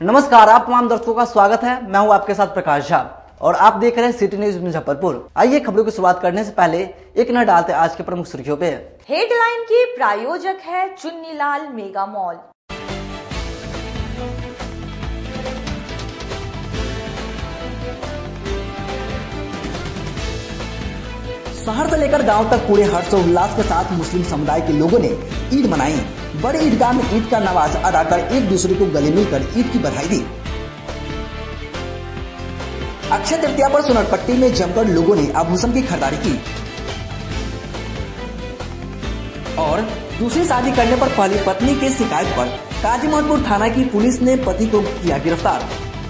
नमस्कार, आप तमाम दर्शकों का स्वागत है। मैं हूं आपके साथ प्रकाश झा और आप देख रहे हैं सिटी न्यूज मुजफ्फरपुर। आइए खबरों की शुरुआत करने से पहले एक नजर डालते हैं आज के प्रमुख सुर्खियों पे। हेडलाइन की प्रायोजक है चुन्नीलाल मेगा मॉल। शहर से लेकर गांव तक पूरे हर्षोल्लास के साथ मुस्लिम समुदाय के लोगों ने ईद मनाई। बड़े ईदगाह में ईद का नमाज अदा कर एक दूसरे को गले मिलकर ईद की बधाई दी। अक्षय तृतीया पर सोनरपट्टी में जमकर लोगों ने आभूषण की खरीदारी की और दूसरी शादी करने पर पहली पत्नी की शिकायत पर काजी मोहम्मदपुर थाना की पुलिस ने पति को किया गिरफ्तार।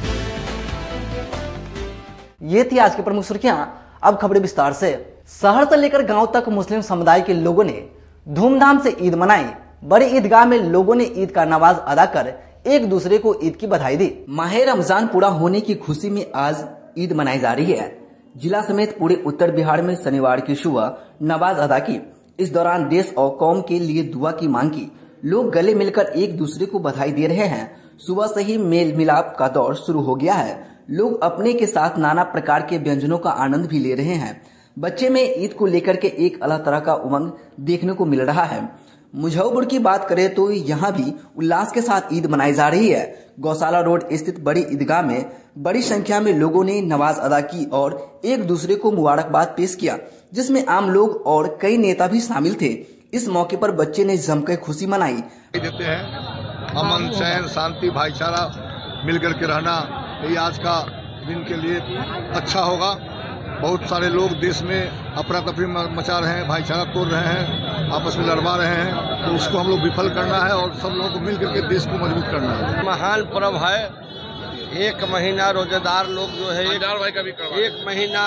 ये थी आज की प्रमुख सुर्खियां। अब खबरें विस्तार से। शहर से लेकर गांव तक मुस्लिम समुदाय के लोगों ने धूमधाम से ईद मनाई। बड़े ईदगाह में लोगों ने ईद का नमाज अदा कर एक दूसरे को ईद की बधाई दी। माह रमजान पूरा होने की खुशी में आज ईद मनाई जा रही है। जिला समेत पूरे उत्तर बिहार में शनिवार की सुबह नमाज अदा की। इस दौरान देश और कौम के लिए दुआ की मांग की। लोग गले मिलकर एक दूसरे को बधाई दे रहे हैं। सुबह से ही मेल मिलाप का दौर शुरू हो गया है। लोग अपने के साथ नाना प्रकार के व्यंजनों का आनंद भी ले रहे हैं। बच्चे में ईद को लेकर के एक अलग तरह का उमंग देखने को मिल रहा है। मुजफ्फरपुर की बात करें तो यहाँ भी उल्लास के साथ ईद मनाई जा रही है। गौशाला रोड स्थित बड़ी ईदगाह में बड़ी संख्या में लोगों ने नमाज अदा की और एक दूसरे को मुबारकबाद पेश किया, जिसमें आम लोग और कई नेता भी शामिल थे। इस मौके पर बच्चे ने जमकर खुशी मनाई। देते हैं अमन, चैन, शांति, भाईचारा मिलकर के रहना, ये आज का दिन के लिए अच्छा होगा। बहुत सारे लोग देश में अफरा तफरी मचा रहे हैं, भाईचारा तोड़ रहे हैं, आपस में लड़वा रहे हैं, तो उसको हम लोग विफल करना है और सब लोगों को मिलकर के देश को मजबूत करना है। महान पर्व है। एक महीना रोजेदार लोग जो है एक महीना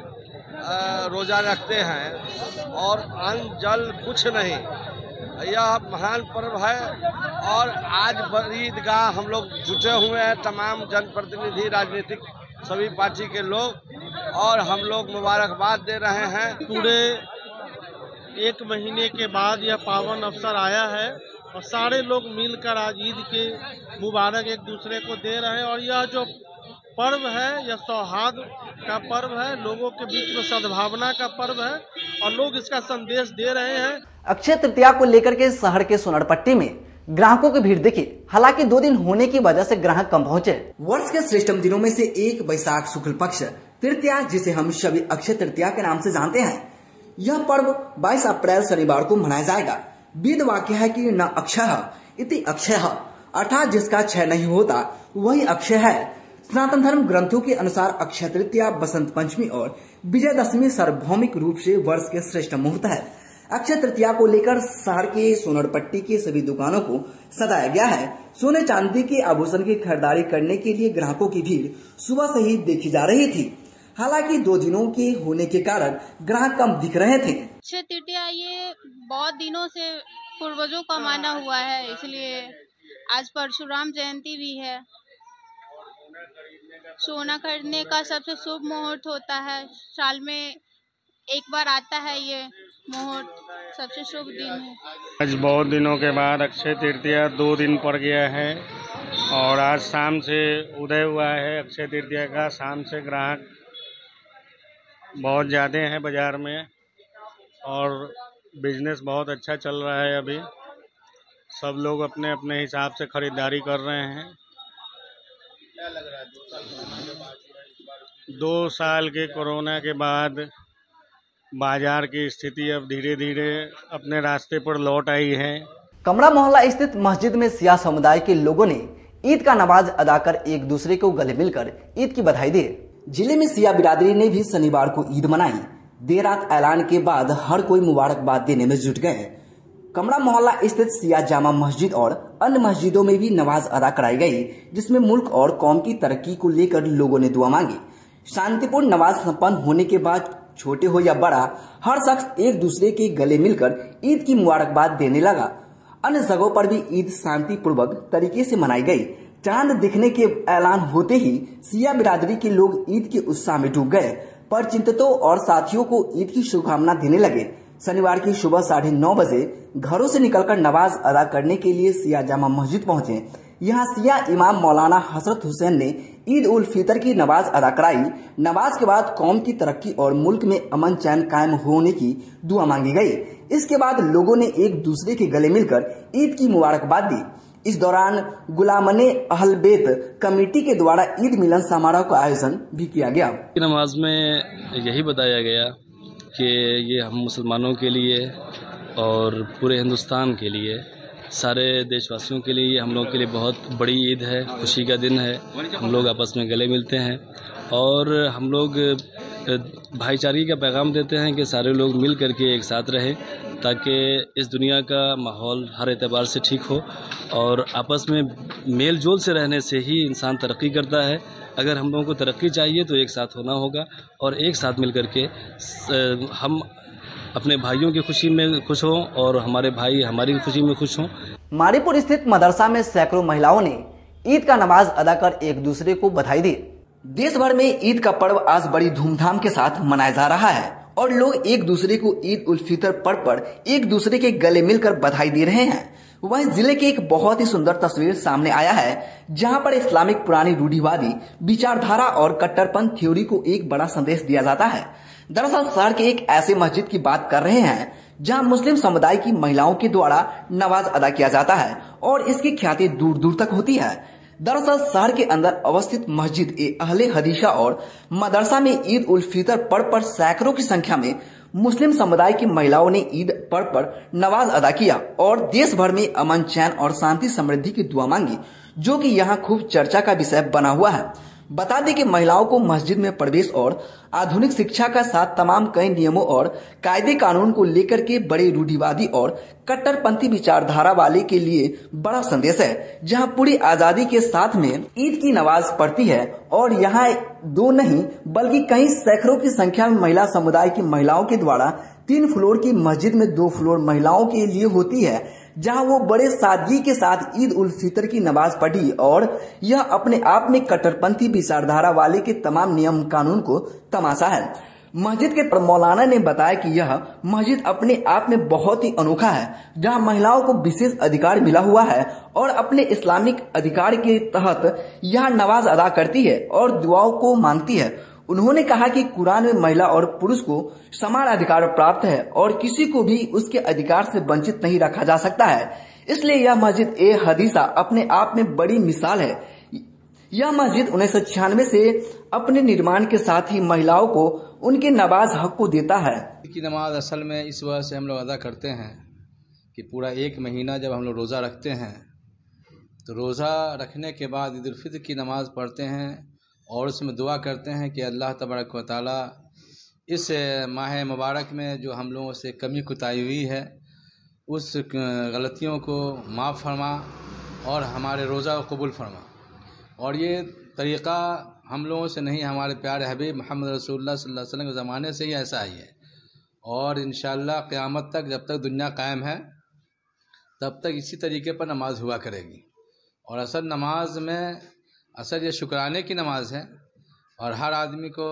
रोजा रखते हैं और अन्न जल कुछ नहीं। यह महान पर्व है और आज बड़ी ईदगाह हम लोग जुटे हुए हैं, तमाम जनप्रतिनिधि, राजनीतिक सभी पार्टी के लोग, और हम लोग मुबारकबाद दे रहे हैं। पूरे एक महीने के बाद यह पावन अवसर आया है और सारे लोग मिलकर आज ईद के मुबारक एक दूसरे को दे रहे हैं। और यह जो पर्व है यह सौहार्द का पर्व है, लोगों के बीच में सद्भावना का पर्व है और लोग इसका संदेश दे रहे हैं। अक्षय तृतीया को लेकर के शहर के सोनरपट्टी में ग्राहकों की भीड़ दिखी। हालांकि 2 दिन होने की वजह से ग्राहक कम पहुंचे। वर्ष के श्रेष्ठतम दिनों में से एक वैशाख शुक्ल पक्ष तृतीया, जिसे हम सभी अक्षय तृतीया के नाम से जानते हैं, यह पर्व 22 अप्रैल शनिवार को मनाया जाएगा। वेद वाक्य है कि न अक्षय इति अक्षय, अर्थात जिसका क्षय नहीं होता वही अक्षय है। सनातन धर्म ग्रंथों के अनुसार अक्षय तृतीया, बसंत पंचमी और विजयदशमी सार्वभौमिक रूप से वर्ष के श्रेष्ठ मुहूर्त है। अक्षय तृतीया को लेकर शहर के सोनरपट्टी के सभी दुकानों को सजाया गया है। सोने चांदी के आभूषण की खरीदारी करने के लिए ग्राहकों की भीड़ सुबह से ही देखी जा रही थी। हालांकि 2 दिनों के होने के कारण ग्राहक कम दिख रहे थे। अक्षय तृतीया ये बहुत दिनों से पूर्वजों का माना हुआ है, इसलिए आज परशुराम जयंती भी है। सोना खरीदने का सबसे शुभ मुहूर्त होता है, साल में एक बार आता है ये मुहूर्त, सबसे शुभ दिन है। आज बहुत दिनों के बाद अक्षय तृतीया 2 दिन पड़ गया है और आज शाम से उदय हुआ है अक्षय तृतीया का। शाम से ग्राहक बहुत ज़्यादा हैं बाजार में और बिजनेस बहुत अच्छा चल रहा है। अभी सब लोग अपने अपने हिसाब से खरीदारी कर रहे हैं। 2 साल के कोरोना के बाद बाजार की स्थिति अब धीरे धीरे अपने रास्ते पर लौट आई है। कमरा मोहल्ला स्थित मस्जिद में सिया समुदाय के लोगों ने ईद का नमाज अदा कर एक दूसरे को गले मिलकर ईद की बधाई दी। जिले में सिया बिरादरी ने भी शनिवार को ईद मनाई। देर रात ऐलान के बाद हर कोई मुबारकबाद देने में जुट गए। कमरा मोहल्ला स्थित सिया जामा मस्जिद और अन्य मस्जिदों में भी नमाज अदा कराई गई, जिसमें मुल्क और कौम की तरक्की को लेकर लोगों ने दुआ मांगी। शांतिपूर्ण नमाज संपन्न होने के बाद छोटे हो या बड़ा, हर शख्स एक दूसरे के गले मिलकर ईद की मुबारकबाद देने लगा। अन्य जगहों पर भी ईद शांति पूर्वक तरीके से मनाई गई। चांद दिखने के ऐलान होते ही सिया बिरादरी के लोग ईद के उत्साह में डूब गए। परचिंतितों और साथियों को ईद की शुभकामना देने लगे। शनिवार की सुबह 9:30 बजे घरों से निकलकर नमाज अदा करने के लिए सिया जामा मस्जिद पहुंचे। यहाँ सिया इमाम मौलाना हजरत हुसैन ने ईद उल फितर की नमाज अदा कराई। नमाज के बाद कौम की तरक्की और मुल्क में अमन चैन कायम होने की दुआ मांगी गई। इसके बाद लोगों ने एक दूसरे के गले मिलकर ईद की मुबारकबाद दी। इस दौरान गुलामने अहल बेत कमेटी के द्वारा ईद मिलन समारोह का आयोजन भी किया गया। नमाज में यही बताया गया कि ये हम मुसलमानों के लिए और पूरे हिंदुस्तान के लिए, सारे देशवासियों के लिए, हम लोगों के लिए बहुत बड़ी ईद है, खुशी का दिन है। हम लोग आपस में गले मिलते हैं और हम लोग भाईचारे का पैगाम देते हैं कि सारे लोग मिल करके एक साथ रहें ताकि इस दुनिया का माहौल हर एतबार से ठीक हो और आपस में मेल जोल से रहने से ही इंसान तरक्की करता है। अगर हम लोगों को तरक्की चाहिए तो एक साथ होना होगा और एक साथ मिल करके हम अपने भाइयों की खुशी में खुश हों और हमारे भाई हमारी खुशी में खुश हों। मारीपुर स्थित मदरसा में सैकड़ों महिलाओं ने ईद का नमाज अदा कर एक दूसरे को बधाई दी। देश भर में ईद का पर्व आज बड़ी धूमधाम के साथ मनाया जा रहा है और लोग एक दूसरे को ईद उल फितर पर्व पर एक दूसरे के गले मिलकर बधाई दे रहे हैं। वहीं जिले की एक बहुत ही सुंदर तस्वीर सामने आया है जहां पर इस्लामिक पुरानी रूढ़िवादी विचारधारा और कट्टरपंथ थ्योरी को एक बड़ा संदेश दिया जाता है। दरअसल शहर के एक ऐसे मस्जिद की बात कर रहे हैं जहां मुस्लिम समुदाय की महिलाओं के द्वारा नमाज अदा किया जाता है और इसकी ख्याति दूर दूर तक होती है। दरअसल शहर के अंदर अवस्थित मस्जिद ए अहले हदीसा और मदरसा में ईद उल फितर पर्व पर सैकड़ों की संख्या में मुस्लिम समुदाय की महिलाओं ने ईद पर्व पर नमाज अदा किया और देश भर में अमन चैन और शांति समृद्धि की दुआ मांगी, जो कि यहाँ खूब चर्चा का विषय बना हुआ है। बता दें कि महिलाओं को मस्जिद में प्रवेश और आधुनिक शिक्षा का साथ तमाम कई नियमों और कायदे कानून को लेकर के बड़े रूढ़िवादी और कट्टरपंथी विचारधारा वाले के लिए बड़ा संदेश है, जहां पूरी आजादी के साथ में ईद की नमाज पढ़ती है और यहां दो नहीं बल्कि कई सैकड़ों की संख्या में महिला समुदाय की महिलाओं के द्वारा 3 फ्लोर की मस्जिद में 2 फ्लोर महिलाओं के लिए होती है, जहां वो बड़े सादगी के साथ ईद उल फितर की नमाज पढ़ी और यह अपने आप में कट्टरपंथी विचारधारा वाले के तमाम नियम कानून को तमाशा है। मस्जिद के मौलाना ने बताया कि यह मस्जिद अपने आप में बहुत ही अनोखा है, जहां महिलाओं को विशेष अधिकार मिला हुआ है और अपने इस्लामिक अधिकार के तहत यह नमाज अदा करती है और दुआओं को मांगती है। उन्होंने कहा कि कुरान में महिला और पुरुष को समान अधिकार प्राप्त है और किसी को भी उसके अधिकार से वंचित नहीं रखा जा सकता है, इसलिए यह मस्जिद ए हदीसा अपने आप में बड़ी मिसाल है। यह मस्जिद 1996 से अपने निर्माण के साथ ही महिलाओं को उनके नमाज हक को देता है। की नमाज असल में इस वजह से हम लोग अदा करते हैं कि पूरा 1 महीना जब हम लोग रोज़ा रखते हैं तो रोज़ा रखने के बाद ईद उल फितर की नमाज पढ़ते हैं और उसमें दुआ करते हैं कि अल्लाह तबारक व तआला इस माह मुबारक में जो हम लोगों से कमी कुताही हुई है उस गलतियों को माफ़ फरमा और हमारे रोज़ा को कबूल फरमा। और ये तरीक़ा हम लोगों से नहीं, हमारे प्यारे हबीब मोहम्मद रसूलुल्लाह सल्लल्लाहु अलैहि वसल्लम के ज़माने से ही ऐसा ही है और इंशाअल्लाह क़यामत तक जब तक दुनिया कायम है तब तक इसी तरीके पर नमाज हुआ करेगी। और असल नमाज में असल ये शुक्राने की नमाज है और हर आदमी को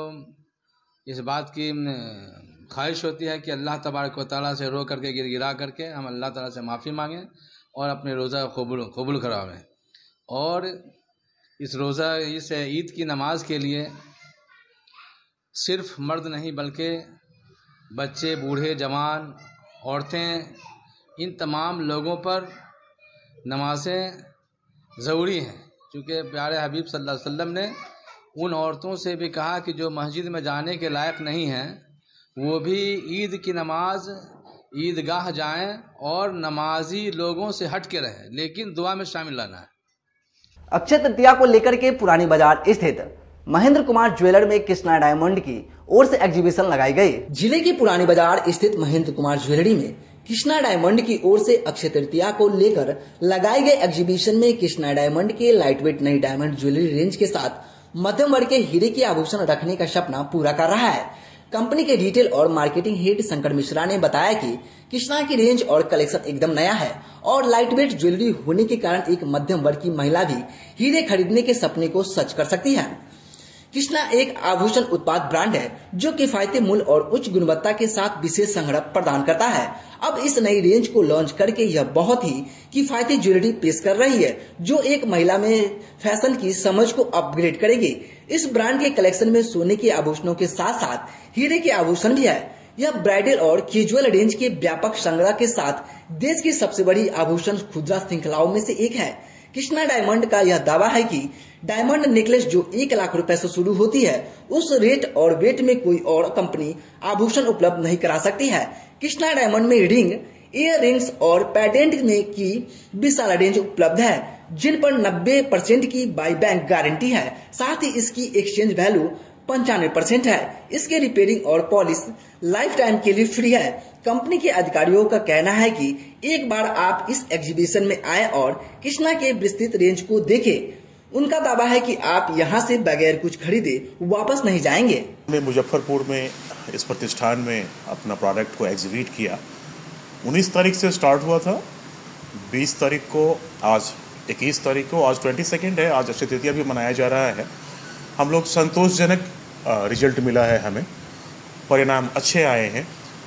इस बात की ख्वाहिश होती है कि अल्लाह तबारक व तआला से रो करके गिरा करके हम अल्लाह ताला से माफ़ी मांगें और अपने रोज़ा कबूल करावें। और इस रोज़ा इस ईद की नमाज के लिए सिर्फ मर्द नहीं बल्कि बच्चे, बूढ़े, जवान, औरतें, इन तमाम लोगों पर नमाज़ें ज़रूरी हैं, क्योंकि प्यारे हबीब सल्लल्लाहु अलैहि वसल्लम ने उन औरतों से भी कहा कि जो मस्जिद में जाने के लायक नहीं हैं वो भी ईद की नमाज ईदगाह जाएं और नमाजी लोगों से हट के रहें, लेकिन दुआ में शामिल रहना है। अक्षय तृतीया को लेकर के पुरानी बाजार स्थित महेंद्र कुमार ज्वेलर में कृष्णा डायमंड की ओर से एग्जीबिशन लगाई गई। जिले की पुरानी बाजार स्थित महेंद्र कुमार ज्वेलरी में कृष्णा डायमंड की ओर से अक्षय तृतीया को लेकर लगाए गए एग्जीबिशन में कृष्णा डायमंड के लाइटवेट नई डायमंड ज्वेलरी रेंज के साथ मध्यम वर्ग के हीरे के आभूषण रखने का सपना पूरा कर रहा है। कंपनी के रिटेल और मार्केटिंग हेड शंकर मिश्रा ने बताया कि कृष्णा की रेंज और कलेक्शन एकदम नया है और लाइटवेट ज्वेलरी होने के कारण एक मध्यम वर्ग की महिला भी हीरे खरीदने के सपने को सच कर सकती है। कृष्णा एक आभूषण उत्पाद ब्रांड है जो किफायती मूल्य और उच्च गुणवत्ता के साथ विशेष संग्रह प्रदान करता है। अब इस नई रेंज को लॉन्च करके यह बहुत ही किफायती ज्वेलरी पेश कर रही है जो एक महिला में फैशन की समझ को अपग्रेड करेगी। इस ब्रांड के कलेक्शन में सोने के आभूषणों के साथ साथ हीरे के आभूषण भी है। यह ब्राइडल और कैजुअल रेंज के व्यापक संग्रह के साथ देश की सबसे बड़ी आभूषण खुदरा श्रृंखलाओं में से एक है। कृष्णा डायमंड का यह दावा है कि डायमंड नेकलेस जो 1 लाख रुपए से शुरू होती है उस रेट और वेट में कोई और कंपनी आभूषण उपलब्ध नहीं करा सकती है। कृष्णा डायमंड में रिंग, इयर रिंग्स और पेंडेंट में की विशाल रेंज उपलब्ध है जिन पर 90% की बाई बैंक गारंटी है। साथ ही इसकी एक्सचेंज वैल्यू 95% है। इसके रिपेयरिंग और पॉलिश लाइफ टाइम के लिए फ्री है। कंपनी के अधिकारियों का कहना है कि एक बार आप इस एग्जीबिशन में आए और कृष्णा के विस्तृत रेंज को देखें, उनका दावा है कि आप यहां से बगैर कुछ खरीदे वापस नहीं जाएंगे। मैं मुजफ्फरपुर में इस प्रतिष्ठान में अपना प्रोडक्ट को एग्जीबिट किया। 19 तारीख से स्टार्ट हुआ था, 20 तारीख को, आज 21 तारीख को, आज 22 है, आज अक्षय तृतीया भी मनाया जा रहा है। हम लोग संतोषजनक रिजल्ट मिला है, हमें परिणाम अच्छे आए हैं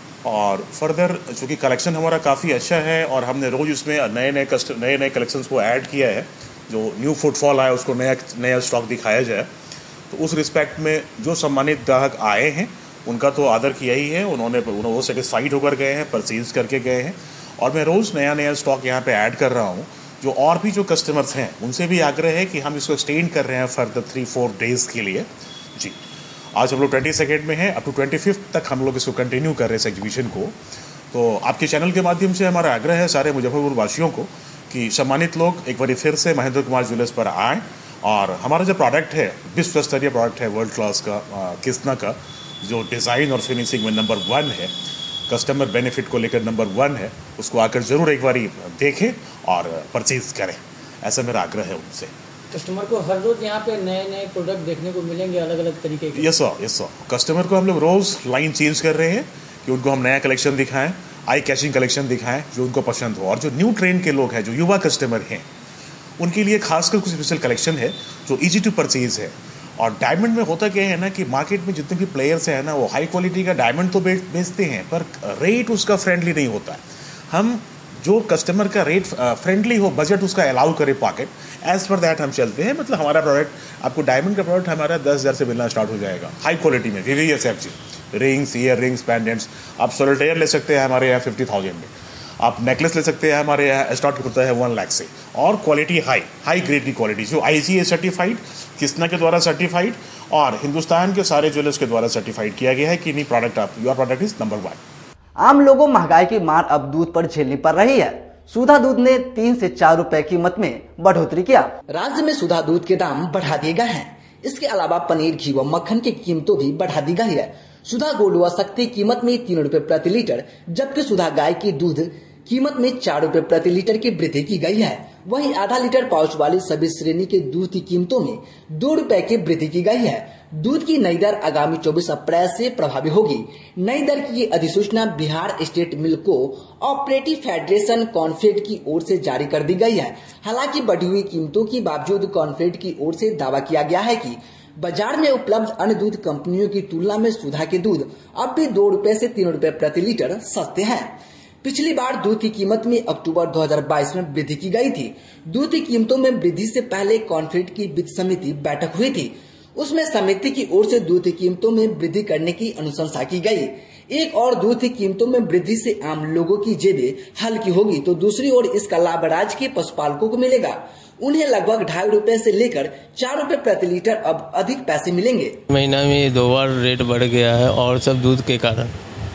और फर्दर चूँकि कलेक्शन हमारा काफ़ी अच्छा है और हमने रोज़ उसमें नए नए कलेक्शंस को ऐड किया है। जो न्यू फुटफॉल आया उसको नया स्टॉक दिखाया जाए, तो उस रिस्पेक्ट में जो सम्मानित ग्राहक आए हैं उनका तो आदर किया ही है। उन्होंने वो सेटिस्फाइड होकर गए हैं, परचेज करके गए हैं और मैं रोज़ नया स्टॉक यहाँ पे ऐड कर रहा हूँ। जो और भी जो कस्टमर्स हैं उनसे भी आग्रह है कि हम इसको एक्सटेंड कर रहे हैं फर्दर 3-4 डेज़ के लिए। जी, आज हम लोग 22 में हैं, अप टू 25 तक हम लोग इसको कंटिन्यू कर रहे हैं इस एग्जीबिशन को। तो आपके चैनल के माध्यम से हमारा आग्रह है सारे मुजफ्फरपुर वासियों को कि सम्मानित लोग एक बार फिर से महेंद्र कुमार ज्वेलर्स पर आएँ और हमारा जो प्रोडक्ट है, विश्व स्तरीय प्रोडक्ट है, वर्ल्ड क्लास का कृष्णा का, जो डिज़ाइन और फिनिशिंग में नंबर 1 है, कस्टमर बेनिफिट को लेकर नंबर 1 है, उसको आकर जरूर एक बार देखें और परचेज करें, ऐसा मेरा आग्रह है उनसे। कस्टमर को हर रोज यहाँ पे नए प्रोडक्ट देखने को मिलेंगे अलग अलग तरीके के। Yes sir. कस्टमर को हम लोग रोज़ लाइन चेंज कर रहे हैं कि उनको हम नया कलेक्शन दिखाएं, आई कैचिंग कलेक्शन दिखाएं जो उनको पसंद हो। और जो न्यू ट्रेंड के लोग हैं, जो युवा कस्टमर हैं, उनके लिए खासकर कुछ स्पेशल कलेक्शन है जो ईजी टू परचेज है। और डायमंड में होता क्या है ना कि मार्केट में जितने भी प्लेयर्स हैं ना, वो हाई क्वालिटी का डायमंड तो बेचते हैं पर रेट उसका फ्रेंडली नहीं होता है। हम जो कस्टमर का रेट फ्रेंडली हो, बजट उसका अलाउ करे पॉकेट, एज पर दैट हम चलते हैं। मतलब हमारा प्रोडक्ट, आपको डायमंड का प्रोडक्ट हमारा 10,000 से मिलना स्टार्ट हो जाएगा हाई क्वालिटी में। VVSFG rings, ear rings, pendants, आप सोल्टेयर ले सकते हैं हमारे यहाँ 50,000 में। आप नेकलेस ले सकते हैं, हमारे यहाँ स्टार्ट होता है 1 लाख से। और क्वालिटी हाई ग्रेड की क्वालिटी जो IGA सर्टिफाइड, कृष्णा के द्वारा सर्टिफाइड और हिंदुस्तान के सारे ज्वेलर्स के द्वारा सर्टिफाइड किया गया है कि नहीं प्रोडक्ट आप, योर प्रोडक्ट इज नंबर 1। आम लोगों महंगाई की मार अब दूध पर झेलनी पड़ रही है। सुधा दूध ने 3 से 4 रुपए कीमत में बढ़ोतरी किया। राज्य में सुधा दूध के दाम बढ़ा दिए गए हैं। इसके अलावा पनीर, घी व मक्खन की कीमतों भी बढ़ा दी गई है। सुधा गोल्ड व शक्ति कीमत में 3 रुपए प्रति लीटर, जबकि सुधा गाय की दूध कीमत में 4 रुपए प्रति लीटर की वृद्धि की गई है। वहीं आधा लीटर पाउच वाली सभी श्रेणी के दूध की कीमतों में 2 रुपए की वृद्धि की गई है। दूध की नई दर आगामी 24 अप्रैल से प्रभावी होगी। नई दर की अधिसूचना Bihar state milk operative federation Comfed की ओर से जारी कर दी गई है। हालांकि बढ़ी हुई कीमतों के बावजूद कॉन्फेड की ओर से दावा किया गया है कि बाजार में उपलब्ध अन्य दूध कंपनियों की तुलना में सुधा के दूध अब भी 2 रुपए से 3 रुपए प्रति लीटर सस्ते हैं। पिछली बार दूध की कीमत में अक्टूबर 2022 में वृद्धि की गई थी। दूध की कीमतों में वृद्धि से पहले कॉन्फेड की वित्त समिति बैठक हुई थी। उसमें समिति की ओर से दूध की कीमतों में वृद्धि करने की अनुशंसा की गई। एक और दूध की कीमतों में वृद्धि से आम लोगों की जेबें हल्की होगी, तो दूसरी ओर इसका लाभ राज्य के पशुपालकों को मिलेगा। उन्हें लगभग 2.5 रुपए से लेकर 4 रुपए प्रति लीटर अब अधिक पैसे मिलेंगे। महीना में 2 बार रेट बढ़ गया है और सब दूध के कारण,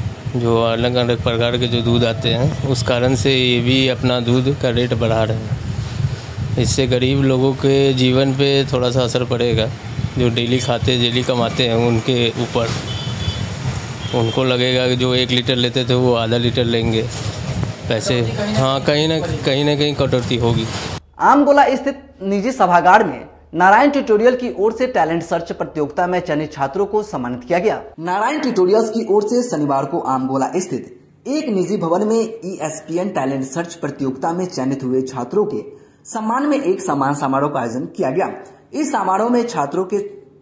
जो अलग अलग प्रकार के जो दूध आते हैं उस कारण से ये भी अपना दूध का रेट बढ़ा रहे हैं। इससे गरीब लोगों के जीवन पे थोड़ा सा असर पड़ेगा। जो डेली खाते, डेली कमाते हैं, उनके ऊपर उनको लगेगा कि जो 1 लीटर लेते थे वो आधा लीटर लेंगे पैसे। हाँ, कहीं ना कहीं कटौती होगी। आमगोला स्थित निजी सभागार में नारायण ट्यूटोरियल की ओर से टैलेंट सर्च प्रतियोगिता में चयनित छात्रों को सम्मानित किया गया। नारायण ट्यूटोरियल्स की ओर से शनिवार को आमगोला स्थित एक निजी भवन में ESPN टैलेंट सर्च प्रतियोगिता में चयनित हुए छात्रों के सम्मान में एक सम्मान समारोह का आयोजन किया गया। इस समारोह में छात्रों के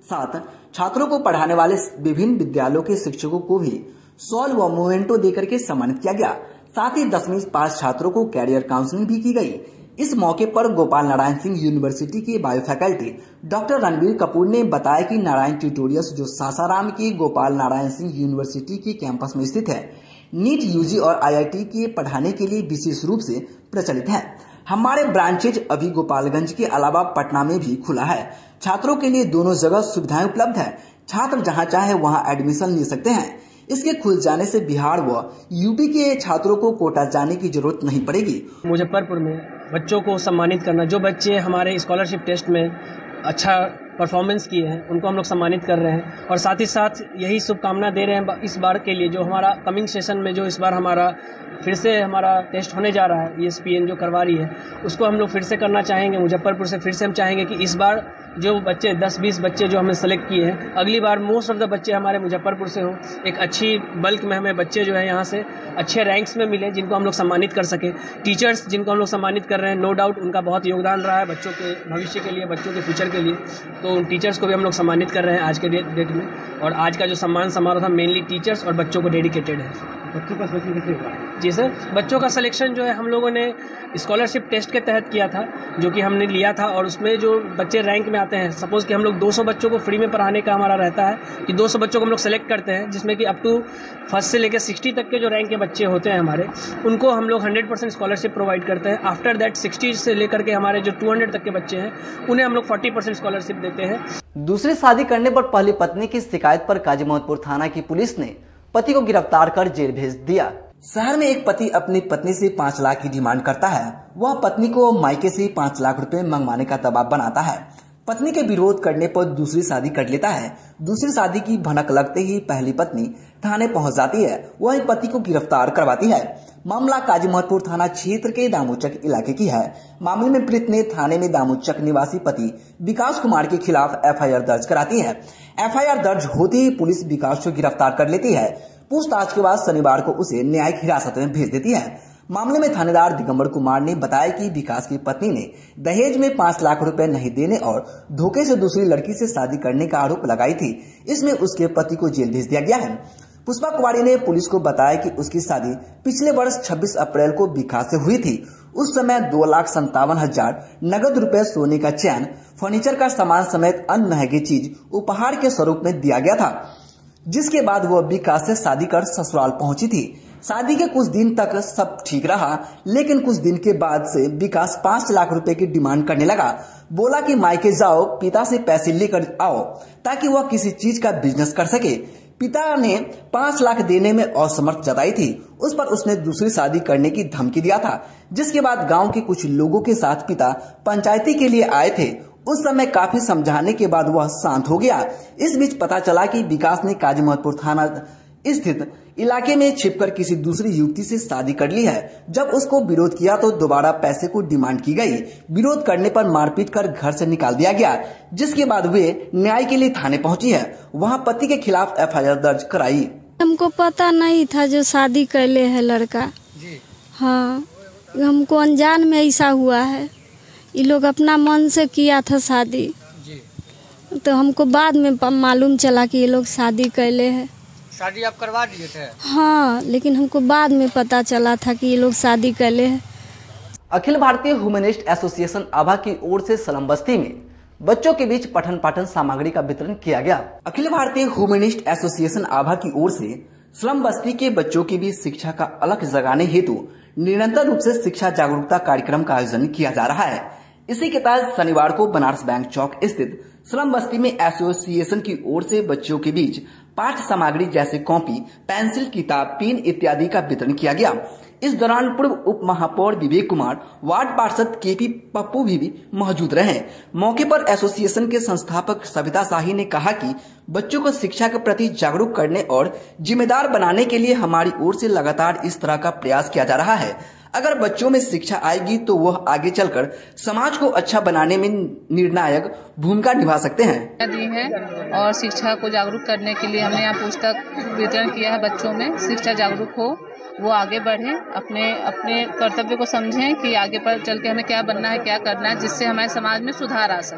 साथ छात्रों को पढ़ाने वाले विभिन्न विद्यालयों के शिक्षकों को भी शॉल व मोमेंटो देकर के सम्मानित किया गया। साथ ही 10वीं पास छात्रों को कैरियर काउंसलिंग भी की गई। इस मौके पर गोपाल नारायण सिंह यूनिवर्सिटी के bio faculty doctor Ranbir Kapoor ने बताया कि नारायण ट्यूटोरियल्स जो सासाराम की गोपाल नारायण सिंह यूनिवर्सिटी के कैंपस में स्थित है, नीट, यूजी और आईआईटी के पढ़ाने के लिए विशेष रूप से प्रचलित है। हमारे ब्रांचेज अभी गोपालगंज के अलावा पटना में भी खुला है। छात्रों के लिए दोनों जगह सुविधाएं उपलब्ध है। छात्र जहां चाहे वहां एडमिशन ले सकते हैं। इसके खुल जाने से बिहार व यूपी के छात्रों को कोटा जाने की जरूरत नहीं पड़ेगी। मुजफ्फरपुर में बच्चों को सम्मानित करना, जो बच्चे हमारे स्कॉलरशिप टेस्ट में अच्छा परफॉर्मेंस किए हैं उनको हम लोग सम्मानित कर रहे हैं और साथ ही साथ यही शुभकामना दे रहे हैं इस बार के लिए, जो हमारा कमिंग सेशन में जो इस बार हमारा फिर से हमारा टेस्ट होने जा रहा है, ESPN जो करवा रही है उसको हम लोग फिर से करना चाहेंगे। मुजफ्फरपुर से फिर से हम चाहेंगे कि इस बार जो बच्चे 10-20 बच्चे जो हमें सेलेक्ट किए हैं, अगली बार मोस्ट ऑफ द बच्चे हमारे मुजफ्फरपुर से हों। एक अच्छी बल्क में हमें बच्चे जो है यहाँ से अच्छे रैंक्स में मिले जिनको हम लोग सम्मानित कर सकें। टीचर्स जिनको हम लोग सम्मानित कर रहे हैं, नो डाउट उनका बहुत योगदान रहा है बच्चों के भविष्य के लिए, बच्चों के फ्यूचर के लिए, तो उन टीचर्स को भी हम लोग सम्मानित कर रहे हैं आज के डेट में। और आज का जो सम्मान समारोह था मेनली टीचर्स और बच्चों को डेडिकेटेड है। बच्चों का सिलेक्शन कैसे हुआ? जी सर, बच्चों का सिलेक्शन जो है हम लोगों ने स्कॉलरशिप टेस्ट के तहत किया था, जो कि हमने लिया था और उसमें जो बच्चे रैंक में आते हैं, सपोज कि हम लोग 200 बच्चों को फ्री में पढ़ाने का हमारा रहता है कि 200 बच्चों को हम लोग सेलेक्ट करते हैं, जिसमें कि अप टू फर्स्ट से लेकर 60 तक के जो रैंक के बच्चे होते हैं हमारे, उनको हम लोग 100% स्कॉलरशिप प्रोवाइड करते हैं। आफ्टर दैट 60 से लेकर के हमारे जो 200 तक के बच्चे हैं उन्हें हम लोग 40% स्कॉलरशिप देते हैं। दूसरी शादी करने पर पहली पत्नी की शिकायत पर काजी मोहम्मदपुर थाना की पुलिस ने पति को गिरफ्तार कर जेल भेज दिया। शहर में एक पति अपनी पत्नी से 5 लाख की डिमांड करता है। वह पत्नी को मायके से 5 लाख रुपए मंगवाने का दबाव बनाता है। पत्नी के विरोध करने पर दूसरी शादी कर लेता है। दूसरी शादी की भनक लगते ही पहली पत्नी थाने पहुंच जाती है। वह पति को गिरफ्तार करवाती है। मामला काजी मोहम्मदपुर थाना क्षेत्र के दामोचक इलाके की है। मामले में पीड़ित ने थाने में दामोचक निवासी पति विकास कुमार के खिलाफ FIR दर्ज कराती है। FIR दर्ज होते ही पुलिस विकास को गिरफ्तार कर लेती है। पूछताछ के बाद शनिवार को उसे न्यायिक हिरासत में भेज देती है। मामले में थानेदार दिगंबर कुमार ने बताया कि विकास की पत्नी ने दहेज में 5 लाख रुपए नहीं देने और धोखे से दूसरी लड़की से शादी करने का आरोप लगाई थी। इसमें उसके पति को जेल भेज दिया गया है। पुष्पा कुमारी ने पुलिस को बताया कि उसकी शादी पिछले वर्ष 26 अप्रैल को विकास से हुई थी। उस समय 2,57,000 नगद रुपए, सोने का चैन, फर्नीचर का सामान समेत अन्य महंगी चीज उपहार के स्वरूप में दिया गया था, जिसके बाद वह विकास से शादी कर ससुराल पहुंची थी। शादी के कुछ दिन तक सब ठीक रहा, लेकिन कुछ दिन के बाद से विकास 5 लाख रुपए की डिमांड करने लगा। बोला कि मायके जाओ, पिता से पैसे लेकर आओ ताकि वह किसी चीज का बिजनेस कर सके। पिता ने 5 लाख देने में असमर्थ जताई थी। उस पर उसने दूसरी शादी करने की धमकी दिया था, जिसके बाद गांव के कुछ लोगों के साथ पिता पंचायती के लिए आए थे। उस समय काफी समझाने के बाद वह शांत हो गया। इस बीच पता चला कि विकास ने काजी मोहम्मदपुर थाना स्थित इलाके में छिपकर किसी दूसरी युवती से शादी कर ली है। जब उसको विरोध किया तो दोबारा पैसे को डिमांड की गई। विरोध करने पर मारपीट कर घर से निकाल दिया गया, जिसके बाद वे न्याय के लिए थाने पहुंची है। वहां पति के खिलाफ FIR दर्ज कराई। हमको पता नहीं था जो शादी कर ले है लड़का जी। हाँ, हमको अनजान में ऐसा हुआ है। ये लोग अपना मन से किया था शादी जी। तो हमको बाद में मालूम चला कि ये लोग शादी कर ले है। शादी आप करवा दिए थे? हाँ, लेकिन हमको बाद में पता चला था कि ये लोग शादी कर ले है। अखिल भारतीय ह्यूमनिस्ट एसोसिएशन आभा की ओर से स्लम बस्ती में बच्चों के बीच पठन पाठन सामग्री का वितरण किया गया। अखिल भारतीय ह्यूमनिस्ट एसोसिएशन आभा की ओर से स्लम बस्ती के बच्चों के बीच शिक्षा का अलग जगाने हेतु निरंतर रूप से शिक्षा जागरूकता कार्यक्रम का आयोजन किया जा रहा है। इसी के तहत शनिवार को बनारस बैंक चौक स्थित स्लम बस्ती में एसोसिएशन की ओर से बच्चों के बीच पाठ्य सामग्री जैसे कॉपी, पेंसिल, किताब, पेन इत्यादि का वितरण किया गया। इस दौरान पूर्व उप महापौर विवेक कुमार, वार्ड पार्षद KP पप्पू भी मौजूद रहे। मौके पर एसोसिएशन के संस्थापक सविता शाही ने कहा कि बच्चों को शिक्षा के प्रति जागरूक करने और जिम्मेदार बनाने के लिए हमारी ओर से लगातार इस तरह का प्रयास किया जा रहा है। अगर बच्चों में शिक्षा आएगी तो वह आगे चलकर समाज को अच्छा बनाने में निर्णायक भूमिका निभा सकते हैं। दी है और शिक्षा को जागरूक करने के लिए हमने यहाँ पुस्तक वितरण किया है। बच्चों में शिक्षा जागरूक हो, वो आगे बढ़े, अपने कर्तव्य को समझें कि आगे पर चल के हमें क्या बनना है, क्या करना है, जिससे हमारे समाज में सुधार आ सके।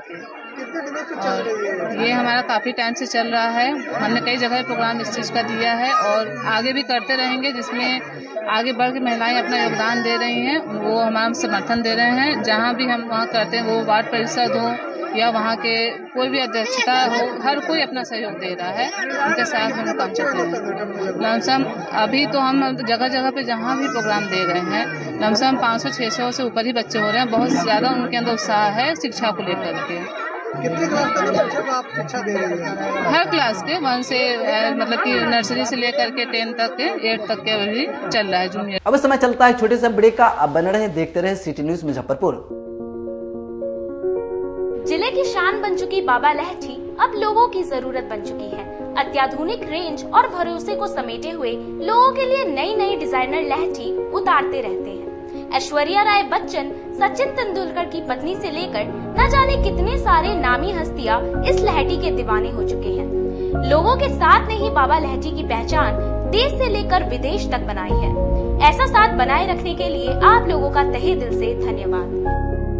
कितने दिनों से चल रही है? ये हमारा काफ़ी टाइम से चल रहा है। हमने कई जगह प्रोग्राम इस चीज़ का दिया है और आगे भी करते रहेंगे, जिसमें आगे बढ़ के महिलाएं अपना योगदान दे रही हैं, वो हमारा समर्थन दे रहे हैं। जहाँ भी हम वहाँ करते हैं, वो वार्ड परिषद हो या वहाँ के कोई भी अध्यक्षता हो, हर कोई अपना सहयोग दे रहा है, उनके साथ हम काम करते हैं। लमसम अभी तो हम जगह जगह पे जहाँ भी प्रोग्राम दे रहे हैं, लमसम 500-600 से ऊपर ही बच्चे हो रहे हैं। बहुत ज़्यादा उनके अंदर उत्साह है शिक्षा को लेकर के। कितने क्लास तक के बच्चों को आप शिक्षा दे रही हैं? हर क्लास के 1 से मतलब कि नर्सरी से लेकर के 10 तक के 8 तक के अभी चल रहा है जूनियर। अब समय चलता है छोटे से ब्रेक का। अब बने रहे, देखते रहे सिटी न्यूज मुजफ्फरपुर। जिले की शान बन चुकी बाबा लहठी अब लोगों की जरूरत बन चुकी है। अत्याधुनिक रेंज और भरोसे को समेटे हुए लोगों के लिए नई नई डिजाइनर लहठी उतारते रहते हैं। ऐश्वर्या राय बच्चन, सचिन तेंदुलकर की पत्नी से लेकर न जाने कितने सारे नामी हस्तियां इस लहठी के दीवाने हो चुके हैं। लोगों के साथ ने ही बाबा लहठी की पहचान देश से लेकर विदेश तक बनाई है। ऐसा साथ बनाए रखने के लिए आप लोगों का तहे दिल से धन्यवाद।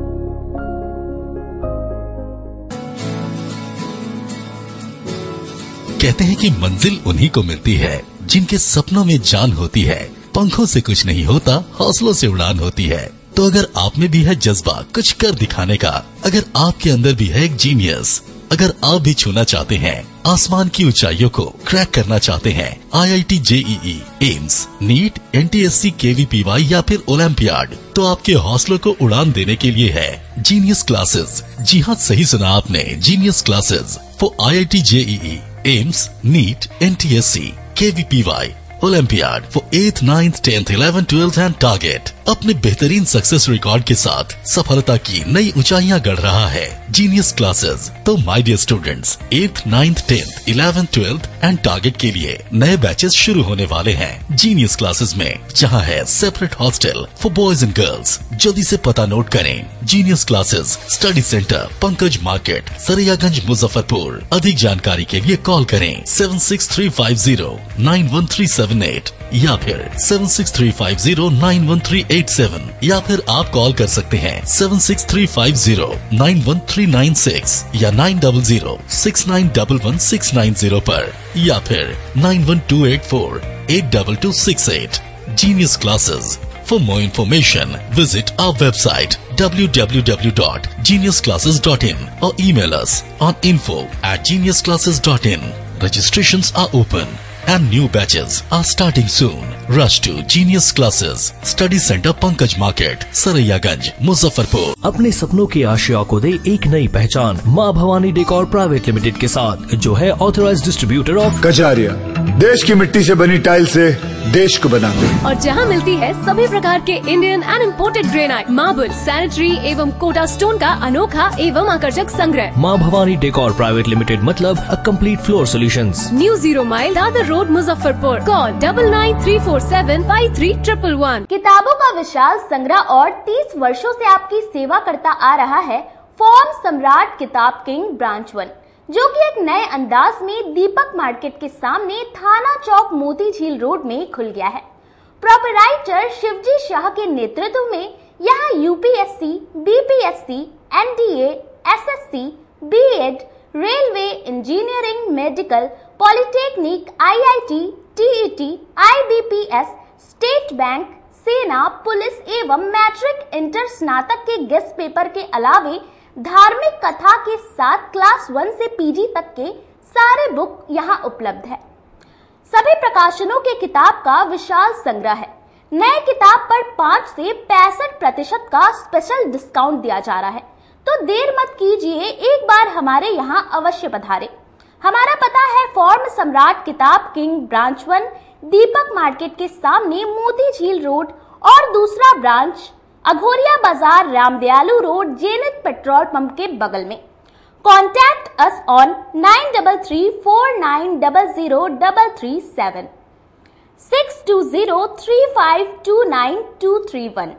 कहते हैं कि मंजिल उन्हीं को मिलती है जिनके सपनों में जान होती है। पंखों से कुछ नहीं होता, हौसलों से उड़ान होती है। तो अगर आप में भी है जज्बा कुछ कर दिखाने का, अगर आपके अंदर भी है एक जीनियस, अगर आप भी छूना चाहते हैं आसमान की ऊंचाइयों को, क्रैक करना चाहते हैं IIT JEE, AIIMS, NEET, NTSC, KVPY या फिर ओलंपियाड, तो आपके हौसलों को उड़ान देने के लिए है जीनियस क्लासेस। जी हाँ, सही सुना आपने, genius classes for IIT JEE, AIIMS, NEET, NTSC, KVPY, olympiad for 8th, 9th, 10th, 11th, 12th and target. अपने बेहतरीन सक्सेस रिकॉर्ड के साथ सफलता की नई ऊंचाइयां गढ़ रहा है जीनियस क्लासेस। तो my dear students, 8th, 9th, 10th, 11th, 12th and target के लिए नए बैचेस शुरू होने वाले हैं जीनियस क्लासेस में, जहां है separate hostel for boys and girls. जल्दी से पता नोट करें, genius classes, study centre, Pankaj market, Saraiyaganj, Muzaffarpur. अधिक जानकारी के लिए कॉल करें 7635091378 या फिर 7635091387 या फिर आप कॉल कर सकते हैं 7635091396 या 9006911690 पर या फिर 9128482268। Genius Classes. For more information, visit our website www.geniusclasses.in or email us on info@geniusclasses.in. Registrations are open and new batches are starting soon. Rush to Genius Classes, Study Center, Pankaj Market, Saraiyaganj, Muzaffarpur. अपने सपनों की आशिया को दे एक नई पहचान माँ Bhavani decor private limited के साथ, जो है ऑथराइज्ड डिस्ट्रीब्यूटर ऑफ कचारिया। देश की मिट्टी से बनी टाइल से देश को बनाते हैं। और जहां मिलती है सभी प्रकार के Indian and imported granite, marble, sanitary एवं कोटा स्टोन का अनोखा एवं आकर्षक संग्रह। माँ भवानी डेकोर प्राइवेट लिमिटेड मतलब a complete floor solutions. New 0 mile Dadar road, Muzaffarpur. Call 9934753111। किताबों का विशाल संग्रह और 30 वर्षों से आपकी सेवा करता आ रहा है फॉर्म सम्राट किताब किंग ब्रांच 1, जो कि एक नए अंदाज में दीपक मार्केट के सामने थाना चौक मोती झील रोड में खुल गया है। प्रोपराइटर शिवजी शाह के नेतृत्व में यहाँ UPSC, BPSC, NDA, SSC, B.Ed, railway, engineering, medical, polytechnic, IIT, TET, IBPS, state bank, सेना, पुलिस एवं मैट्रिक इंटर स्नातक के गेस्ट पेपर के अलावे धार्मिक कथा के साथ क्लास 1 से PG तक के सारे बुक यहाँ उपलब्ध है। सभी प्रकाशनों के किताब का विशाल संग्रह है। नए किताब पर 5 से 65% का स्पेशल डिस्काउंट दिया जा रहा है, तो देर मत कीजिए, एक बार हमारे यहाँ अवश्य पधारे। हमारा पता है फॉर्म सम्राट किताब किंग ब्रांच 1, दीपक मार्केट के सामने मोती झील रोड, और दूसरा branch Aghoria Bazar, Ramdayalu road, Zenith petrol pump के बगल में। Contact us on 9334900337, 6203529231,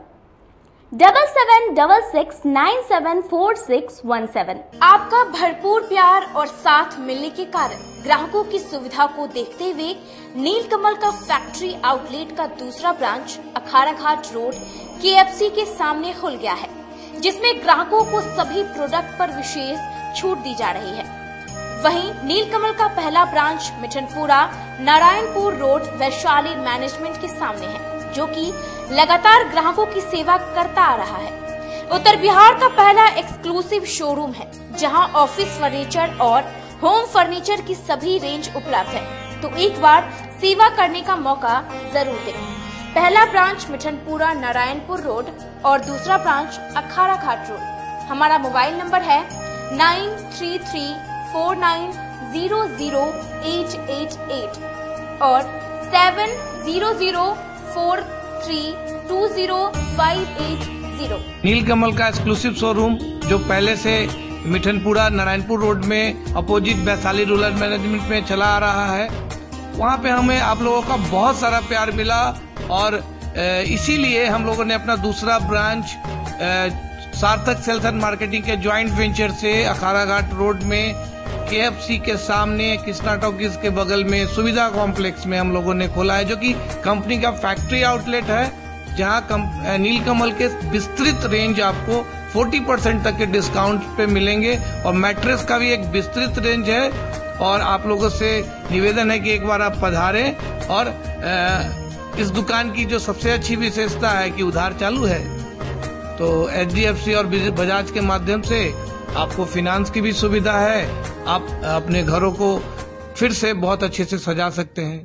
7766974617। आपका भरपूर प्यार और साथ मिलने के कारण ग्राहकों की सुविधा को देखते हुए नीलकमल का फैक्ट्री आउटलेट का दूसरा branch Akhara Ghat road KFC के सामने खुल गया है, जिसमें ग्राहकों को सभी प्रोडक्ट पर विशेष छूट दी जा रही है। वहीं नीलकमल का पहला branch Mithanpura Narayanpur road Vaishali management के सामने है, जो कि लगातार ग्राहकों की सेवा करता आ रहा है। उत्तर बिहार का पहला एक्सक्लूसिव शोरूम है, जहां ऑफिस फर्नीचर और होम फर्नीचर की सभी रेंज उपलब्ध है, तो एक बार सेवा करने का मौका जरूर दें। पहला ब्रांच मिठनपुरा नारायणपुर रोड और दूसरा ब्रांच अखाड़ा घाट रोड। हमारा मोबाइल नंबर है 9334900888 और 7004320580। नीलकमल का एक्सक्लूसिव शोरूम जो पहले से मिठनपुरा नारायणपुर रोड में अपोजिट वैशाली रूरल मैनेजमेंट में चला आ रहा है, वहाँ पे हमें आप लोगों का बहुत सारा प्यार मिला और इसीलिए हम लोगों ने अपना दूसरा branch Sarthak sales and marketing के ज्वाइंट वेंचर से अखाड़ा घाट रोड में KFC के सामने कृष्णा टॉकीज के बगल में सुविधा कॉम्प्लेक्स में हम लोगों ने खोला है, जो कि कंपनी का फैक्ट्री आउटलेट है, जहां नीलकमल के विस्तृत रेंज आपको 40% तक के डिस्काउंट पे मिलेंगे और मैट्रेस का भी एक विस्तृत रेंज है। और आप लोगों से निवेदन है कि एक बार आप पधारें और इस दुकान की जो सबसे अच्छी विशेषता है कि उधार चालू है, तो HDFC और बजाज के माध्यम से आपको फिनांस की भी सुविधा है। आप अपने घरों को फिर से बहुत अच्छे से सजा सकते हैं।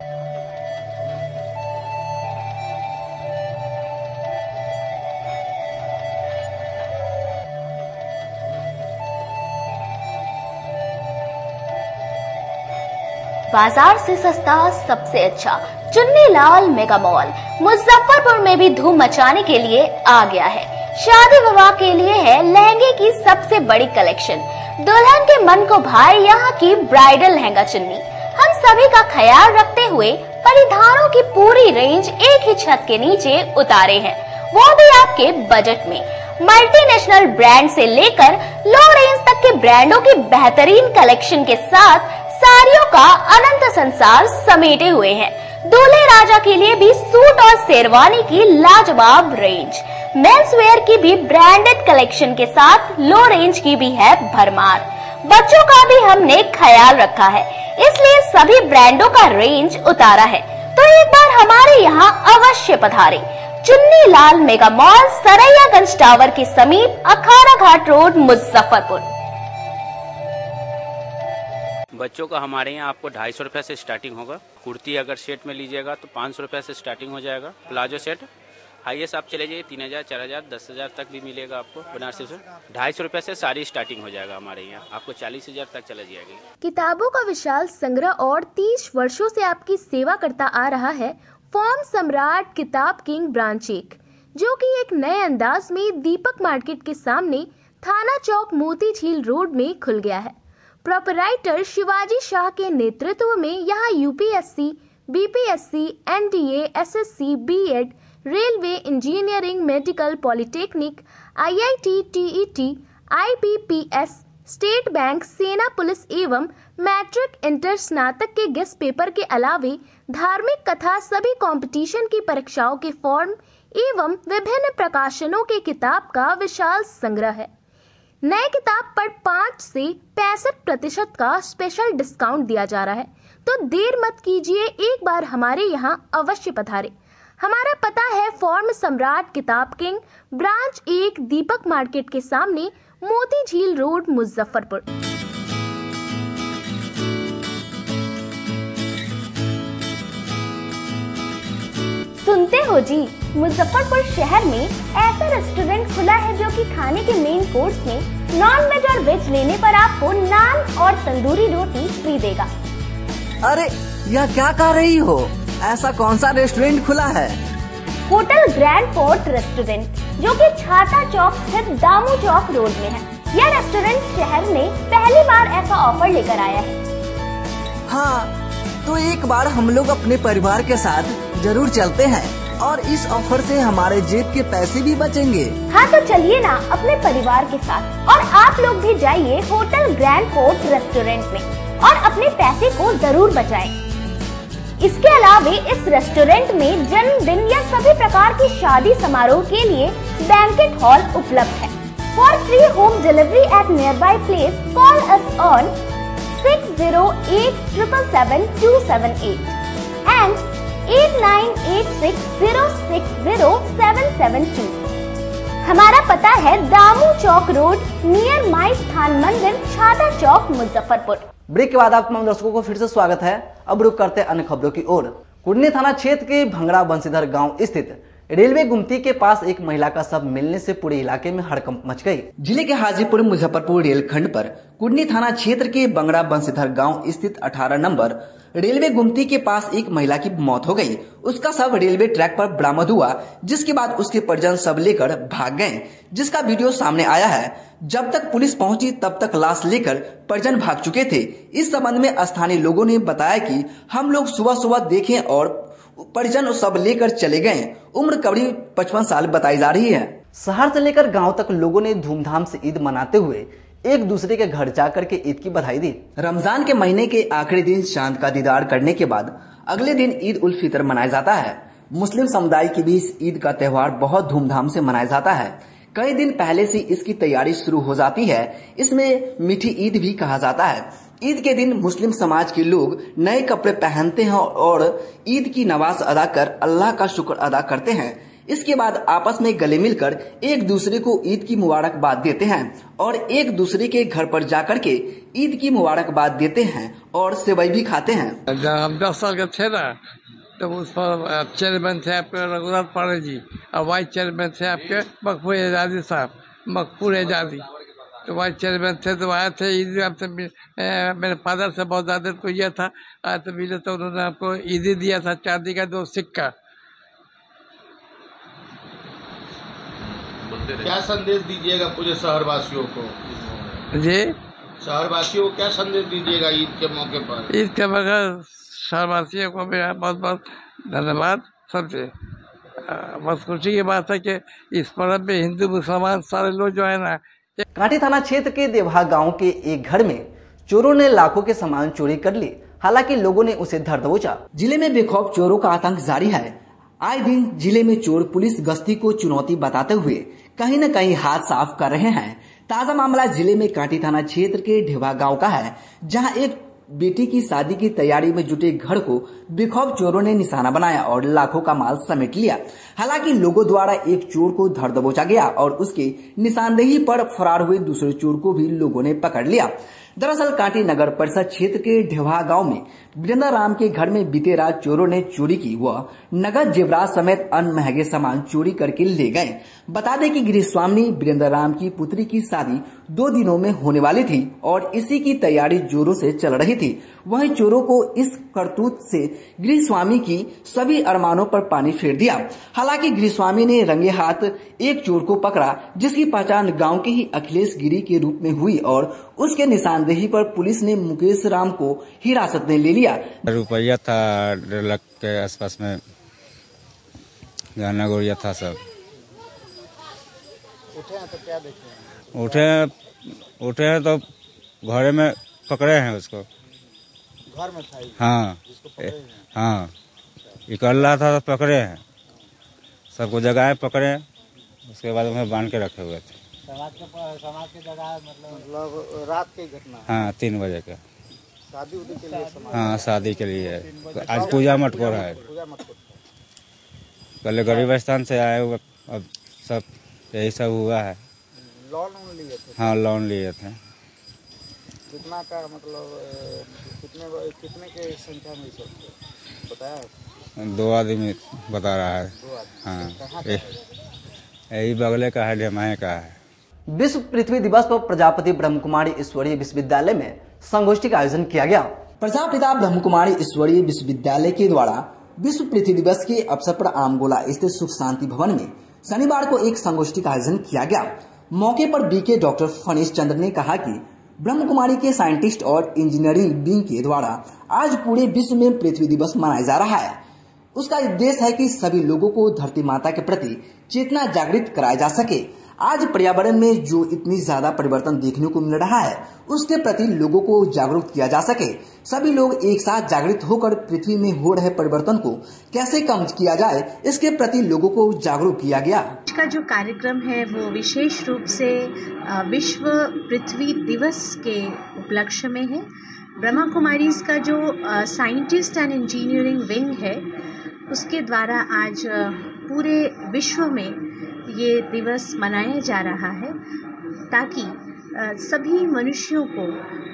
बाजार से सस्ता सबसे अच्छा चुन्नीलाल मेगा मॉल मुजफ्फरपुर में भी धूम मचाने के लिए आ गया है। शादी विवाह के लिए है लहंगे की सबसे बड़ी कलेक्शन। दुल्हन के मन को भाए यहाँ की ब्राइडल लहंगा चुन्नी। हम सभी का ख्याल रखते हुए परिधानों की पूरी रेंज एक ही छत के नीचे उतारे हैं, वो भी आपके बजट में। मल्टीनेशनल ब्रांड से लेकर लो रेंज तक के ब्रांडों की बेहतरीन कलेक्शन के साथ साड़ियों का अनंत संसार समेटे हुए हैं। दूल्हे राजा के लिए भी सूट और शेरवानी की लाजवाब रेंज। मेंस वेयर की भी ब्रांडेड कलेक्शन के साथ लो रेंज की भी है भरमार। बच्चों का भी हमने ख्याल रखा है, इसलिए सभी ब्रांडों का रेंज उतारा है, तो एक बार हमारे यहाँ अवश्य पधारें। Chunnilal mega mall, Saraiyaganj tower के समीप, अखाड़ा घाट रोड, मुजफ्फरपुर। बच्चों का हमारे यहाँ आपको 250 रुपए से स्टार्टिंग होगा। कुर्ती अगर सेट में लीजिएगा तो 500 रुपए से स्टार्टिंग हो जाएगा। प्लाजो सेट हाईएस्ट आप चले जाइए 3000, 4000, 10,000 तक भी मिलेगा आपको बनारसी से। 250 रुपए से सारी स्टार्टिंग हो जाएगा हमारे यहाँ, आपको 40,000 तक चला जाएगी। किताबों का विशाल संग्रह और 30 वर्षों से आपकी सेवा करता आ रहा है फॉर्म सम्राट किताब किंग ब्रांच 1, जो कि एक नए अंदाज में दीपक मार्केट के सामने थाना चौक मोती झील रोड में खुल गया है। प्रोपराइटर शिवाजी शाह के नेतृत्व में यहाँ UPSC, BPSC, NDA, SSC, B.Ed, railway, engineering, medical, polytechnic, IIT, TET, IBPS, state bank, सेना पुलिस एवं मैट्रिक इंटर स्नातक के गेस्ट पेपर के अलावे धार्मिक कथा, सभी कंपटीशन की परीक्षाओं के फॉर्म एवं विभिन्न प्रकाशनों के किताब का विशाल संग्रह है। नए किताब पर 5 से 65% का स्पेशल डिस्काउंट दिया जा रहा है, तो देर मत कीजिए, एक बार हमारे यहाँ अवश्य पधारें। हमारा पता है फॉर्म सम्राट किताब किंग ब्रांच 1, दीपक मार्केट के सामने, मोती झील रोड, मुजफ्फरपुर। सुनते हो जी, मुजफ्फरपुर शहर में ऐसा रेस्टोरेंट खुला है जो कि खाने के मेन कोर्स में नॉन वेज और वेज लेने पर आपको नान और तंदूरी रोटी फ्री देगा। अरे यह क्या कह रही हो? ऐसा कौन सा रेस्टोरेंट खुला है? होटल ग्रैंड फोर्ट रेस्टोरेंट, जो कि छाता चौक स्थित दामू चौक रोड में है। यह रेस्टोरेंट शहर में पहली बार ऐसा ऑफर लेकर आया है। हाँ, तो एक बार हम लोग अपने परिवार के साथ जरूर चलते हैं और इस ऑफर से हमारे जेब के पैसे भी बचेंगे। हाँ तो चलिए ना अपने परिवार के साथ, और आप लोग भी जाइए होटल ग्रैंड फोर्ट रेस्टोरेंट में और अपने पैसे को जरूर बचाएं। इसके अलावा इस रेस्टोरेंट में जन्मदिन या सभी प्रकार की शादी समारोह के लिए बैंकेट हॉल उपलब्ध है। For free home delivery at nearby place, call us on 608777278 and 8986060772। हमारा पता है दामू चौक रोड नियर माई स्थान मंदिर, छाता चौक, मुजफ्फरपुर। ब्रेक के बाद आप तमाम दर्शकों को फिर से स्वागत है। अब रुक करते अन्य खबरों की ओर। कुडनी थाना क्षेत्र के भंगड़ा बंसीधर गांव स्थित रेलवे गुमती के पास एक महिला का शव मिलने से पूरे इलाके में हड़कंप मच गई। जिले के हाजीपुर मुजफ्फरपुर रेलखंड पर कुडनी थाना क्षेत्र के बंगड़ा बंसीधर गांव स्थित 18 नंबर रेलवे गुमती के पास एक महिला की मौत हो गई। उसका शव रेलवे ट्रैक पर बरामद हुआ, जिसके बाद उसके परिजन शव लेकर भाग गए, जिसका वीडियो सामने आया है। जब तक पुलिस पहुंची तब तक लाश लेकर परिजन भाग चुके थे। इस संबंध में स्थानीय लोगों ने बताया कि हम लोग सुबह देखे और परिजन सब लेकर चले गए। उम्र करीब 55 साल बताई जा रही है। शहर से लेकर गांव तक लोगों ने धूमधाम से ईद मनाते हुए एक दूसरे के घर जाकर के ईद की बधाई दी। रमजान के महीने के आखिरी दिन चांद का दीदार करने के बाद अगले दिन ईद उल फितर मनाया जाता है। मुस्लिम समुदाय के बीच ईद का त्योहार बहुत धूमधाम से मनाया जाता है। कई दिन पहले से इसकी तैयारी शुरू हो जाती है। इसमें मीठी ईद भी कहा जाता है। ईद के दिन मुस्लिम समाज के लोग नए कपड़े पहनते हैं और ईद की नमाज अदा कर अल्लाह का शुक्र अदा करते हैं। इसके बाद आपस में गले मिलकर एक दूसरे को ईद की मुबारकबाद देते हैं और एक दूसरे के घर पर जाकर के ईद की मुबारकबाद देते हैं और सेवई भी खाते हैं। जब हम 10 साल के थे ना, तो उस पर चेयरमैन थे आपके रघुनाथ पांडे जी और वाइस चेयरमैन थे आपके मकबूल एजाजी साहब, मकबूल एजाजी। तो वाइस चेयरमैन थे तो आए थे ईद में आपसे मेरे फादर से बहुत ज्यादा तो यह था, आए तो मिले तो उन्होंने आपको ईदी दिया था, चांदी का 2 सिक्का। क्या संदेश दीजिएगा पूरे शहरवासियों को? जी, शहरवासियों को क्या संदेश दीजिएगा ईद के मौके पर? ईद के मौके शहरवासियों को मेरा बहुत बहुत धन्यवाद। सबसे बस खुशी की बात है कि इस पर्व में हिंदू मुसलमान सारे लोग जो है ना। कांटी थाना क्षेत्र के देवहा गांव के एक घर में चोरों ने लाखों के सामान चोरी कर ली। हालांकि लोगों ने उसे धर दबोचा। जिले में बेखौफ चोरों का आतंक जारी है। आए दिन जिले में चोर पुलिस गश्ती को चुनौती बताते हुए कहीं न कहीं हाथ साफ कर रहे हैं। ताजा मामला जिले में कांटी थाना क्षेत्र के ढेवा गांव का है, जहां एक बेटी की शादी की तैयारी में जुटे घर को बेखौफ चोरों ने निशाना बनाया और लाखों का माल समेट लिया। हालांकि लोगों द्वारा एक चोर को धर दबोचा गया और उसके निशानदेही पर फरार हुए दूसरे चोर को भी लोगों ने पकड़ लिया। दरअसल कांटी नगर परिषद क्षेत्र के ढेवा गांव में वीरेंद्र राम के घर में बीते रात चोरों ने चोरी की। वह नगद जेवरात समेत अन्य महंगे सामान चोरी करके ले गए। बता दें कि गृहस्वामी वीरेंद्र राम की पुत्री की शादी 2 दिनों में होने वाली थी और इसी की तैयारी जोरों से चल रही थी। वहीं चोरों को इस करतूत से गृहस्वामी की सभी अरमानों पर पानी फेर दिया। हालांकि गृहस्वामी ने रंगे हाथ एक चोर को पकड़ा, जिसकी पहचान गांव के ही अखिलेश गिरी के रूप में हुई और उसके निशानदेही पर पुलिस ने मुकेश राम को हिरासत में ले लिया। रुपया था 1.5 लाख के आसपास में, गहना गुड़िया था सब। उठे हैं तो क्या देखे? उठे हैं तो घरे में पकड़े हैं उसको। घर में था? हाँ, हाँ, निकल रहा था तो पकड़े हैं, सबको जगाए पकड़े, उसके बाद उन्हें बांध के रखे हुए थे। समाज के जगह मतलब रात की घटना? हाँ, 3 बजे का। शादी उदी के लिए? हाँ, शादी के लिए। आज पूजा मटकोर है। कल गरीब स्थान से आए हुए, अब सब यही सब हुआ है। लोन लिए थे? हाँ, लोन लिए थे। कितना का मतलब कितने के संख्या में सब बताया? 2 आदमी बता रहा है। 2 आदमी? हाँ, यही बगले का है, ढेमाए का है। विश्व पृथ्वी दिवस पर प्रजापति ब्रह्म कुमारी ईश्वरीय विश्वविद्यालय में संगोष्ठी का आयोजन किया गया। प्रजापिता ब्रह्म कुमारी ईश्वरीय विश्वविद्यालय के द्वारा विश्व पृथ्वी दिवस के अवसर पर आमगोला स्थित सुख शांति भवन में शनिवार को एक संगोष्ठी का आयोजन किया गया। मौके पर बीके डॉक्टर फणीश चंद्र ने कहा कि ब्रह्म कुमारी के साइंटिस्ट और इंजीनियरिंग विंग के द्वारा आज पूरे विश्व में पृथ्वी दिवस मनाया जा रहा है। उसका उद्देश्य है कि सभी लोगों को धरती माता के प्रति चेतना जागृत कराया जा सके। आज पर्यावरण में जो इतनी ज्यादा परिवर्तन देखने को मिल रहा है उसके प्रति लोगों को जागरूक किया जा सके। सभी लोग एक साथ जागृत होकर पृथ्वी में हो रहे परिवर्तन को कैसे कम किया जाए इसके प्रति लोगों को जागरूक किया गया। का जो कार्यक्रम है वो विशेष रूप से विश्व पृथ्वी दिवस के उपलक्ष्य में है। ब्रह्मा कुमारीज का जो साइंटिस्ट एंड इंजीनियरिंग विंग है उसके द्वारा आज पूरे विश्व में ये दिवस मनाया जा रहा है ताकि सभी मनुष्यों को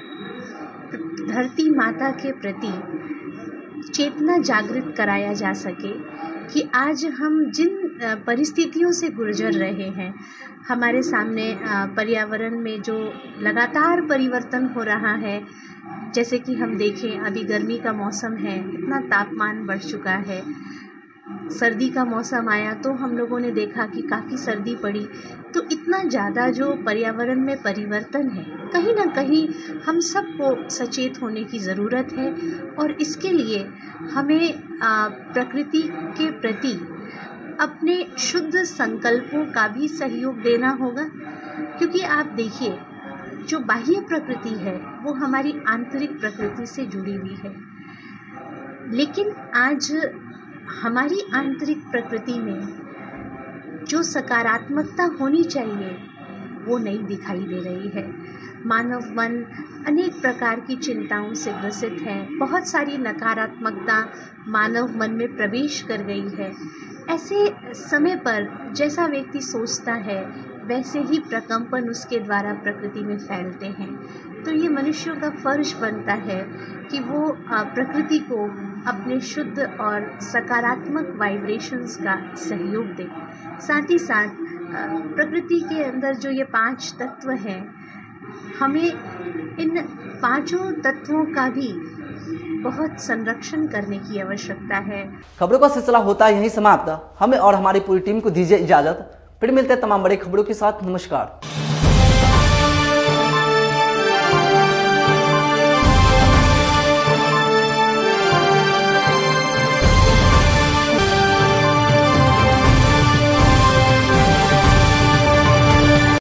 धरती माता के प्रति चेतना जागृत कराया जा सके कि आज हम जिन परिस्थितियों से गुजर रहे हैं, हमारे सामने पर्यावरण में जो लगातार परिवर्तन हो रहा है, जैसे कि हम देखें अभी गर्मी का मौसम है, इतना तापमान बढ़ चुका है। सर्दी का मौसम आया तो हम लोगों ने देखा कि काफ़ी सर्दी पड़ी। तो इतना ज़्यादा जो पर्यावरण में परिवर्तन है, कहीं ना कहीं हम सबको सचेत होने की ज़रूरत है और इसके लिए हमें प्रकृति के प्रति अपने शुद्ध संकल्पों का भी सहयोग देना होगा। क्योंकि आप देखिए, जो बाह्य प्रकृति है वो हमारी आंतरिक प्रकृति से जुड़ी हुई है, लेकिन आज हमारी आंतरिक प्रकृति में जो सकारात्मकता होनी चाहिए वो नहीं दिखाई दे रही है। मानव मन अनेक प्रकार की चिंताओं से ग्रसित है, बहुत सारी नकारात्मकता मानव मन में प्रवेश कर गई है। ऐसे समय पर जैसा व्यक्ति सोचता है वैसे ही प्रकंपन उसके द्वारा प्रकृति में फैलते हैं। तो ये मनुष्यों का फर्ज बनता है कि वो प्रकृति को अपने शुद्ध और सकारात्मक वाइब्रेशंस का सहयोग दें। साथ ही साथ प्रकृति के अंदर जो ये 5 तत्व हैं, हमें इन 5 तत्वों का भी बहुत संरक्षण करने की आवश्यकता है। खबरों का सिलसिला होता है यहीं समाप्त। हमें और हमारी पूरी टीम को दीजिए इजाजत। फिर मिलते हैं तमाम बड़ी खबरों के साथ। नमस्कार।